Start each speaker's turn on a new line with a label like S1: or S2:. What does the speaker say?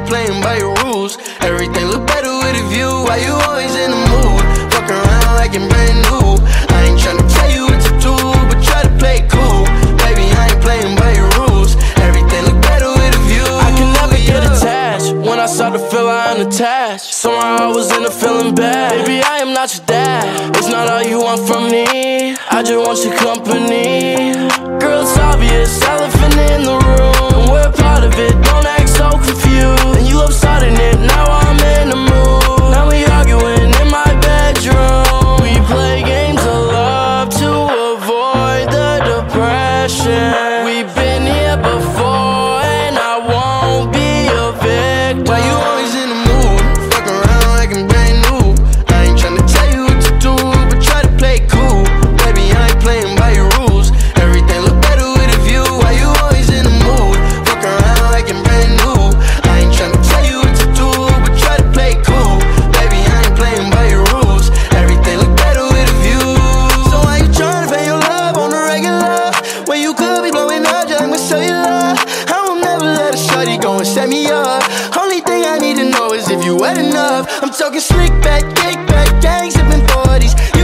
S1: ain't playing by your rules. Everything look better with a view. Why you always in the mood? Fuck around like I'm brand new. I ain't tryna tell you what to do, but try to play it cool. Baby, I ain't playing by your rules. Everything look better with a view.
S2: I can never get attached. When I start to feel I unattached, somehow I was in a feeling bad. Baby, I am not your dad. It's not all you want from me. I just want your company. Girl, it's obvious, elephant in the room. We're part of it, don't act so confused. And you love starting it, now I'm in the mood. Now we arguing in my bedroom. We play games of love to avoid the depression. We've been here before and I won't be a victim.
S1: Why you always in the mood? Fuck around like I'm brand new. I ain't tryna tell you what to do, but try to play it cool. Baby, I ain't playing by your rules. Everything look better with a view. Why you always in the mood? Fuck around like I'm brand new. I ain't tryna tell you what to do, but try to play it cool. Baby, I ain't playing by your rules. Everything look better with a view. So why you tryna pay your love on the regular when you could be blowing up just like my cellular? I will never let a shorty go and set me up. Only thing I need to know is if you wet enough. I'm talking slick back, kick back, gang sipping 40s.